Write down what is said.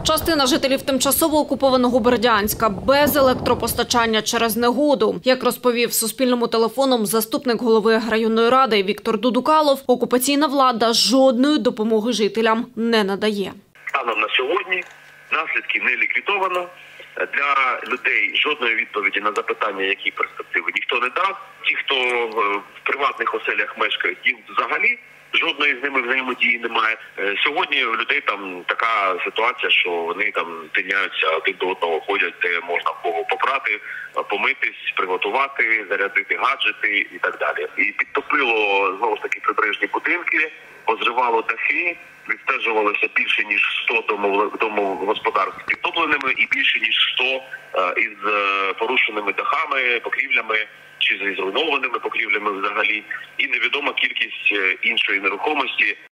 Частина жителів тимчасово окупованого Бердянська без електропостачання через негоду. Як розповів Суспільному телефоном заступник голови районної ради Віктор Дудукалов, окупаційна влада жодної допомоги жителям не надає. Станом на сьогодні наслідки не ліквідовано. Для людей жодної відповіді на запитання, які перспективи, ніхто не дав. Ті, хто в приватних оселях мешкають, їм взагалі жодної з ними взаємодії немає. Сьогодні у людей там така ситуація, що вони там тиняються один до одного, ходять, де можна кого попрати, помитись, приготувати, зарядити гаджети і так далі. І підтопило, знову ж таки, прибережні будинки, позривало дахи, відстежувалося більше ніж 100 домогосподарств підтопленими і більше ніж 100 із порушеними дахами, покрівлями чи зруйнованими покрівлями взагалі. І невідома кількість іншої нерухомості,